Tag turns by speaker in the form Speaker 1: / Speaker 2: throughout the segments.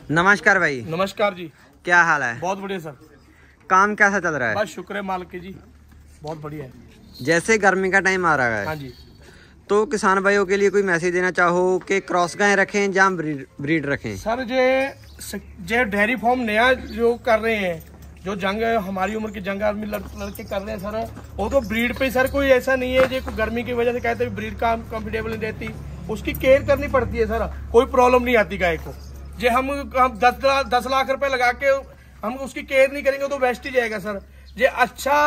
Speaker 1: नमस्कार भाई।
Speaker 2: नमस्कार जी।
Speaker 1: क्या हाल है?
Speaker 2: बहुत बढ़िया सर।
Speaker 1: काम कैसा चल रहा है?
Speaker 2: बस शुक्र है मालिक जी, बहुत बढ़िया है।
Speaker 1: जैसे गर्मी का टाइम आ रहा है,
Speaker 2: हाँ जी,
Speaker 1: तो किसान भाइयों के लिए कोई मैसेज देना चाहो कि क्रॉस गाय रखें या ब्रीड रखें?
Speaker 2: सर जे डेयरी फार्म नया जो कर रहे हैं, जो जंग हमारी उम्र के जंग आदमी लड़के कर रहे हैं सर, वो तो ब्रीड पे सर कोई ऐसा नहीं है जो गर्मी की वजह से कहते हैं ब्रीड का कंफर्टेबल नहीं रहती, उसकी केयर करनी पड़ती है सर। कोई प्रॉब्लम नहीं आती गाय को। जे हम 10 लाख रुपए लगा के हम उसकी केयर नहीं करेंगे तो वेस्ट ही जाएगा सर। जे अच्छा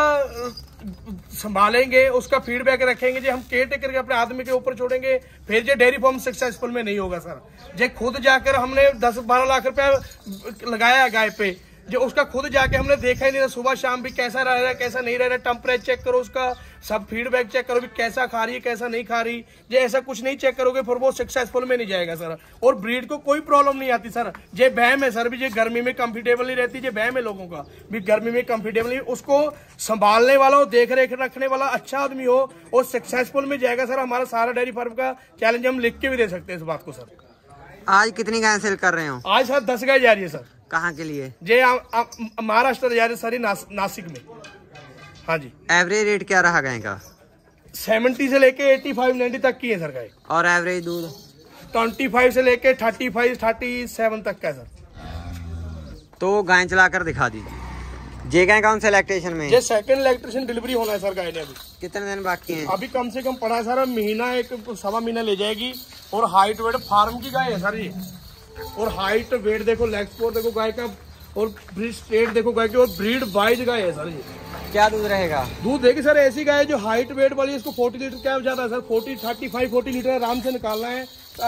Speaker 2: संभालेंगे, उसका फीडबैक रखेंगे, जे हम केयर टेकर के अपने आदमी के ऊपर छोड़ेंगे, फिर जे डेयरी फार्म सक्सेसफुल में नहीं होगा सर। जे खुद जाकर हमने 10-12 लाख रुपया लगाया गाय पे, जो उसका खुद जाके हमने देखा ही नहीं, सुबह शाम भी कैसा रह रहा है कैसा नहीं रह रहा, टेम्परेचर चेक करो, उसका सब फीडबैक चेक करो भी कैसा खा रही है कैसा नहीं खा रही। जे ऐसा कुछ नहीं चेक करोगे फिर वो सक्सेसफुल में नहीं जाएगा सर। और ब्रीड को कोई प्रॉब्लम नहीं आती सर। जे बहम है सर भी, जे गर्मी में कंफर्टेबल नहीं रहती, जे बहम है लोगों का भी गर्मी में कंफर्टेबल नहीं, उसको संभालने वाला हो, देख रेख रखने वाला अच्छा आदमी हो, और सक्सेसफुल में जाएगा सर। हमारा सारा डेयरी फार्म का चैलेंज हम लिख के भी दे सकते हैं इस बात को सर।
Speaker 1: आज कितनी गाय सेल कर रहे हो?
Speaker 2: आज सर 10 गाय जा रही है सर।
Speaker 1: कहाँ के लिए?
Speaker 2: जे महाराष्ट्र जा रही है सर, नासिक में। हाँ जी।
Speaker 1: एवरेज रेट क्या रहा गाय का?
Speaker 2: 70 से लेके 85-90 तक की है सर गाय।
Speaker 1: और एवरेज दूध?
Speaker 2: 25 से लेके 35-37 तक का है सर।
Speaker 1: तो गाय चलाकर दिखा दीजिए। जे गाय कौन से इलेक्ट्रेशन में?
Speaker 2: ये सेकंड इलेक्ट्रेशन डिलीवरी होना है सर गाय ने। अभी
Speaker 1: कितने दिन बाकी हैं?
Speaker 2: अभी कम से कम पड़ा है सर, महीना 1-1.25 महीना ले जाएगी। और हाइट वेट फार्म की गाय है सर ये। और हाइट वेट देखो, लेग स्पोर्ट देखो गाय का, और ब्रीड स्टेट देखो गाय की, और ब्रीड वाइज गाय है सर ये।
Speaker 1: क्या दूध रहेगा?
Speaker 2: दूध देखिए सर, ऐसी गाय जो हाइट वेट वाली है, इसको 40 लीटर क्या जाता है सर, 35-40 लीटर आराम से निकालना है।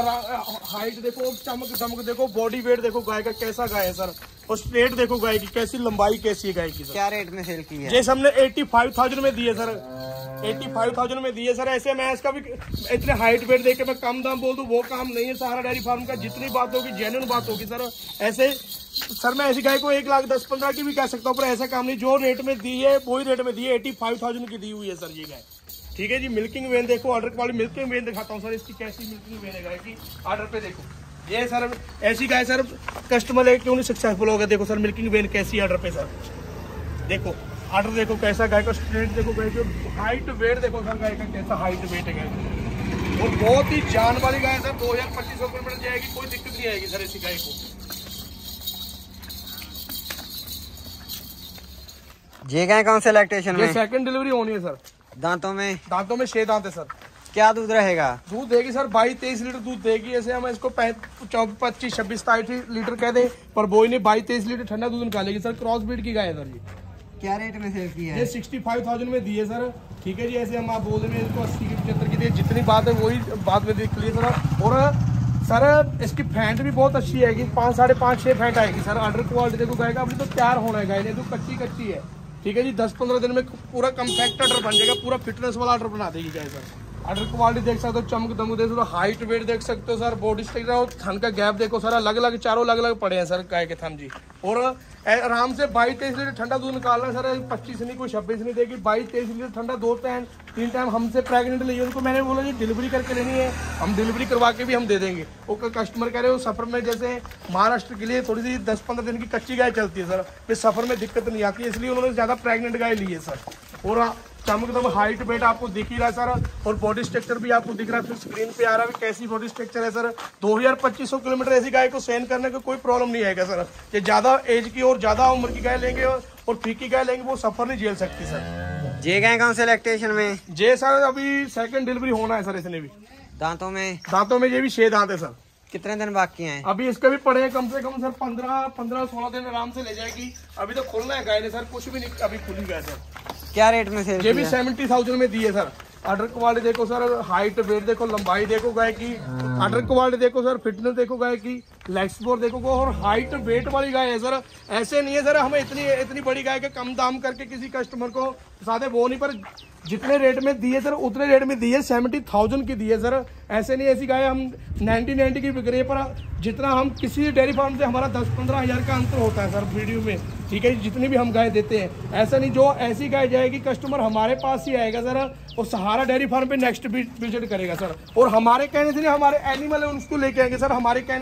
Speaker 2: हाइट देखो, चमक दमक देखो, बॉडी वेट देखो गाय का कैसा गाय है सर। और स्ट्रेट देखो गाय की कैसी लंबाई कैसी है गाय की सर।
Speaker 1: क्या रेट में सेल की है?
Speaker 2: जैसे हमने 85,000 में दी है सर, 85,000 में दी है सर। ऐसे मैं इसका भी इतने हाइट वेट देके मैं कम दाम बोल दूं वो काम नहीं है। सहारा डेयरी फार्म का जितनी बात होगी जेन्युइन बात होगी सर। ऐसे सर मैं ऐसी गाय को 1,10,15 की भी कह सकता हूँ, पर ऐसा काम नहीं। जो रेट में दी है वही रेट में दी है, 85,000 की दी हुई है सर ये गाय। ठीक है जी। मिल्किंग वेन देखो, ऑर्डर वाली मिल्किंग वेन दिखाता हूँ सर, इसकी कैसी मिल्किंग वेन है गाय की। ऑर्डर पे देखो ये सर, ऐसी गाय सर कस्टमर है क्यों नहीं सक्सेसफुल होगा। देखो सर मिल्किंग वेन कैसी ऑर्डर पे सर, देखो ऑर्डर देखो कैसा गाय का, स्ट्रेट देखो गाय की, हाइट वेट देखो सर गाय का कैसा हाइट वेट है गाय। और बहुत ही जान वाली गाय सर, 2,000-2,500 किलोमीटर जाएगी, कोई दिक्कत नहीं आएगी सर ऐसी गाय को।
Speaker 1: जे गाय कौन से इलेक्ट्रेशन में?
Speaker 2: सेकंड डिलीवरी होनी है सर।
Speaker 1: दांतों में?
Speaker 2: दांतों में 6 दांत है सर।
Speaker 1: क्या दूध रहेगा?
Speaker 2: दूध देगी सर 22-23 लीटर दूध देगी। ऐसे हम इसको 25-26-27 लीटर कह दे, पर बोई ने 22-23 लीटर ठंडा दूध निकालेगी सर। क्रॉस ब्रीड की गाय है सर ये।
Speaker 1: क्या रेट में सेल की है?
Speaker 2: ये 65,000 में दी है सर। ठीक है जी। ऐसे हम आप बोल रहे हैं इसको 80 की 75 की दी, जितनी बात है वही बात में देख लीजिए सर। और सर इसकी फैंट भी बहुत अच्छी है, 5-5.5-6 फैंट आएगी सर। ऑर्डर क्वालिटी देखो गाय का, अभी तो तैयार होना है गाय ने, तो कच्ची है। ठीक है जी। 10-15 दिन में पूरा कम्पैक्ट ऑर्डर बन जाएगा, पूरा फिटनेस वाला ऑर्डर बना देगी गाय सर। ऑर्डर क्वालिटी देख सकते हो, चमक दमक देख सकते हो, हाइट वेट देख सकते हो सर, बॉडी स्ट्रक्चर और थन का गैप देखो सर, अलग अलग चारों अलग अलग पड़े हैं सर गाय के थन जी। और आराम से 22-23 लीटर ठंडा दूध निकालना है सर। 25 नहीं कोई 26 नहीं देगी, 22-23 लीटर ठंडा 2-3 टाइम हमसे प्रेग्नेंट ली है उनको मैंने बोला जी डिलीवरी करके लेनी है, हम डिलीवरी करवा के भी हम दे देंगे। वो कस्टमर कह रहे हो सफर में, जैसे महाराष्ट्र के लिए थोड़ी सी 10-15 दिन की कच्ची गाय चलती है सर, फिर सफर में दिक्कत नहीं आती है, इसलिए उन्होंने ज्यादा प्रेग्नेंट गाय ली है सर। और चमक दम हाइट वेट आपको दिख ही रहा है सर, और बॉडी स्ट्रक्चर भी आपको दिख रहा है, फिर स्क्रीन पे आ रहा है कैसी बॉडी स्ट्रक्चर है सर। 2,000-2,500 किलोमीटर ऐसी गाय को सहन करने का कोई प्रॉब्लम नहीं आएगा सर। ये ज्यादा एज की और ज्यादा उम्र की गाय लेंगे और फीकी गाय लेंगे वो सफर नहीं झेल सकती सर।
Speaker 1: जे गाय कौन से इलेक्ट्रेशन में?
Speaker 2: जे सर अभी सेकंड डिलीवरी होना है सर इसने भी।
Speaker 1: दांतों में?
Speaker 2: दांतों में ये भी 6 दांत है सर।
Speaker 1: कितने दिन बाकी हैं?
Speaker 2: अभी इसके भी पड़े हैं कम से कम सर 15-16 दिन आराम से ले जाएगी। अभी तो खुलना है गाय ने सर, कुछ भी नहीं अभी खुली गाय सर।
Speaker 1: क्या रेट में सेल?
Speaker 2: ये भी 70,000 में दी है सर। ऑर्डर क्वालिटी देखो सर, हाइट वेट देखो, लंबाई देखो गाय की, ऑर्डर क्वालिटी देखो सर, फिटनेस देखो गाय की, लेग स्पोर्ट देखो, और हाइट वेट वाली गाय है सर। ऐसे नहीं है सर हमें इतनी बड़ी गाय के कम दाम करके किसी कस्टमर को सादे वो नहीं, पर जितने रेट में दी है सर उतने रेट में दी है, 70,000 की दी है सर। ऐसे नहीं ऐसी गाय हम 90 की बिक रही है, पर जितना हम किसी डेयरी फार्म से हमारा 10-15 हज़ार का अंतर होता है सर वीडियो में। ठीक है, जितनी भी हम गाय देते हैं, ऐसा नहीं जो ऐसी गाय जाएगी कस्टमर हमारे पास ही आएगा सर, और सहारा डेयरी फार्म पे नेक्स्ट विजिट करेगा सर। और हमारे कहने से नहीं, हमारे एनिमल है उसको लेके आएंगे सर, हमारे कहने से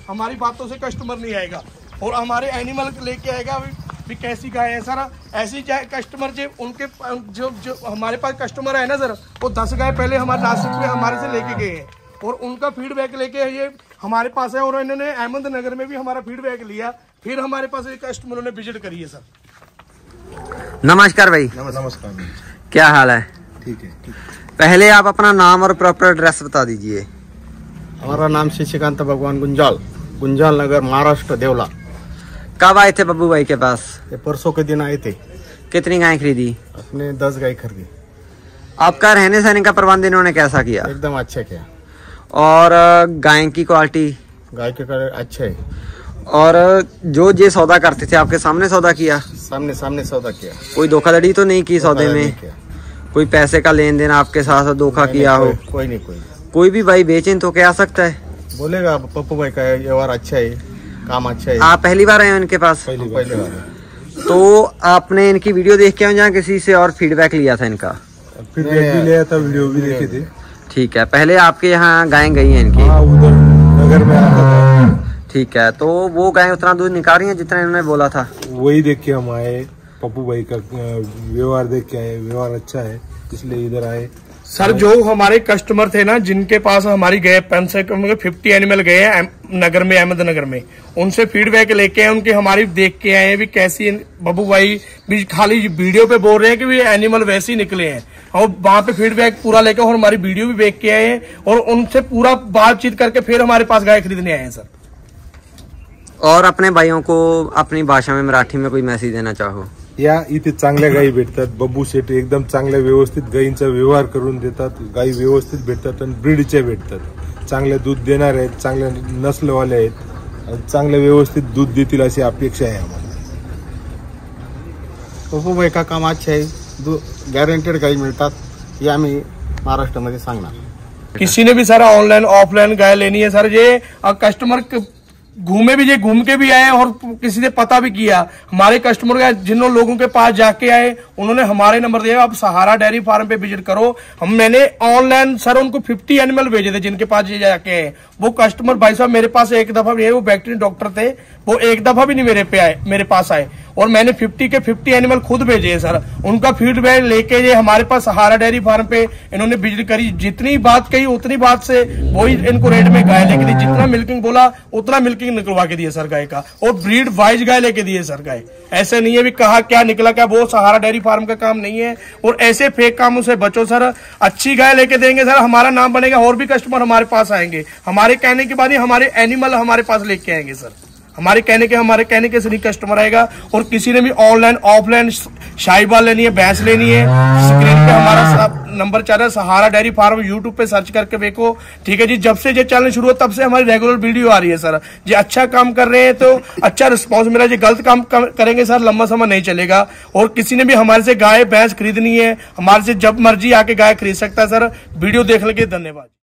Speaker 2: हमारी बातों से कस्टमर नहीं आएगा और हमारे एनिमल लेके आएगा भी कैसी गाय है सर। ऐसी कस्टमर जो उनके जो हमारे पास कस्टमर है ना सर, वो 10 गाय पहले हमारे नासिक में हमारे से लेके गए हैं और उनका फीडबैक लेके ये हमारे पास है और इन्होंने अहमदनगर में भी हमारा फीडबैक लिया, फिर हमारे पास एक कस्टमरों ने विजिट करी है सर।
Speaker 1: नमस्कार भाई।
Speaker 3: नमस्कार।
Speaker 1: क्या हाल है?
Speaker 3: ठीक है।
Speaker 1: पहले आप अपना नाम और प्रॉपर एड्रेस बता दीजिए।
Speaker 3: हमारा नाम शशिकांत भगवान गुंजाल नगर, महाराष्ट्र, देवला।
Speaker 1: कब आए थे बब्बू भाई के पास?
Speaker 3: ये परसों के दिन आए थे।
Speaker 1: कितनी गाय खरीदी?
Speaker 3: अपने 10 गाय खरीदी।
Speaker 1: आपका रहने सहने का प्रबंध इन्होंने कैसा किया?
Speaker 3: एकदम अच्छा किया।
Speaker 1: और गाय की क्वालिटी?
Speaker 3: गाय के कलर अच्छे है।
Speaker 1: और जो ये सौदा करते थे आपके सामने सौदा किया?
Speaker 3: सामने सौदा किया।
Speaker 1: कोई धोखाधड़ी तो नहीं की सौदे में? कोई पैसे का लेन देन आपके साथ धोखा किया हो?
Speaker 3: कोई नहीं।
Speaker 1: कोई भी भाई बेचें तो क्या सकता है,
Speaker 3: बोलेगा पप्पू भाई का व्यवहार अच्छा है, काम अच्छा है।
Speaker 1: आप पहली बार आए हो इनके पास?
Speaker 3: पहली बार।
Speaker 1: तो आपने इनकी वीडियो देख के आए जहाँ किसी से और फीडबैक लिया था इनका?
Speaker 3: फीडबैक भी लिया था, वीडियो भी देखे थे।
Speaker 1: ठीक है। पहले आपके यहाँ गायें गई हैं इनकी?
Speaker 3: उधर नगर में आता था।
Speaker 1: ठीक है। तो वो गायें उतना दूध निकाल रही हैं जितना इन्होंने बोला था?
Speaker 4: वही देख के हम आए, पप्पू भाई का व्यवहार देख के आए, व्यवहार अच्छा है इसलिए इधर आए।
Speaker 2: सर जो हमारे कस्टमर थे ना, जिनके पास हमारी गए कम से कम 50 एनिमल गए हैं नगर में, अहमदनगर में, उनसे फीडबैक लेके आए, उनकी हमारी देख के आए भी कैसी। बब्बू भाई भी खाली वीडियो पे बोल रहे हैं कि भी एनिमल वैसे ही निकले हैं और वहां पे फीडबैक पूरा लेके और हमारी वीडियो भी देख के आए हैं और उनसे पूरा बातचीत करके फिर हमारे पास गाय खरीदने आए हैं सर।
Speaker 1: और अपने भाइयों को अपनी भाषा में, मराठी में कोई मैसेज देना चाहो?
Speaker 4: या इथे चांगल्या गायी भेटतात, बब्बू शेट एकदम चांगल्या व्यवस्थित गायींचा व्यवहार करून देतात, गायी व्यवस्थित भेटतात आणि ब्रीडच्या भेटतात, चांगले दूध देणारे आहेत, चांगल्या नस्लवाले आहेत, चांगले व्यवस्थित दूध देतील अशी अपेक्षा आहे आम्हाला।
Speaker 3: पप्पू भाई का काम अच्छा है, गॅरंटेड गायी मिळतात, ये आम्ही महाराष्ट्रामध्ये सांगणार।
Speaker 2: किसी ने भी सर ऑनलाइन ऑफलाइन गाय लेनी है सर, ये कस्टमर घूम के भी आए और किसी ने पता भी किया, हमारे कस्टमर का जिन लोगों के पास जाके आए उन्होंने हमारे नंबर दिया, आप सहारा डेयरी फार्म पे विजिट करो। मैंने ऑनलाइन सर उनको 50 एनिमल भेजे थे जिनके पास ये जाके आए। वो कस्टमर भाई साहब मेरे पास एक दफा भी है, वो वेटरनरी डॉक्टर थे, वो एक दफा भी नहीं मेरे पास आए और मैंने 50 के 50 एनिमल खुद भेजे हैं सर। उनका फीडबैक लेके ये हमारे पास सहारा डेयरी फार्म पे इन्होंने विजिट करी, जितनी बात कही उतनी बात से वही इनको रेट में गाय लेके दी, जितना मिल्किंग बोला उतना मिल्किंग निकलवा के दिए सर गाय का, और ब्रीड वाइज गाय लेके दिए सर गाय। ऐसे नहीं है भी कहा क्या निकला क्या, वो सहारा डेयरी फार्म का काम नहीं है और ऐसे फेक कामों से बचो सर। अच्छी गाय लेके देंगे सर, हमारा नाम बनेगा और भी कस्टमर हमारे पास आएंगे। हमारे कहने के बाद ही हमारे एनिमल हमारे पास लेके आएंगे सर, हमारे कहने के से नहीं कस्टमर आएगा। और किसी ने भी ऑनलाइन ऑफलाइन शाहीवाल लेनी है, भैंस लेनी है, स्क्रीन पे हमारा नंबर चल रहा है, सहारा डेयरी फार्म, यूट्यूब पे सर्च करके देखो। ठीक है जी, जब से ये चैनल शुरू हुआ तब से हमारी रेगुलर वीडियो आ रही है सर। ये अच्छा काम कर रहे हैं तो अच्छा रिस्पॉन्स मिला, ये गलत काम करेंगे सर लंबा समय नहीं चलेगा। और किसी ने भी हमारे से गाय भैंस खरीदनी है, हमारे से जब मर्जी आके गाय खरीद सकता है सर। वीडियो देखने के लिए धन्यवाद।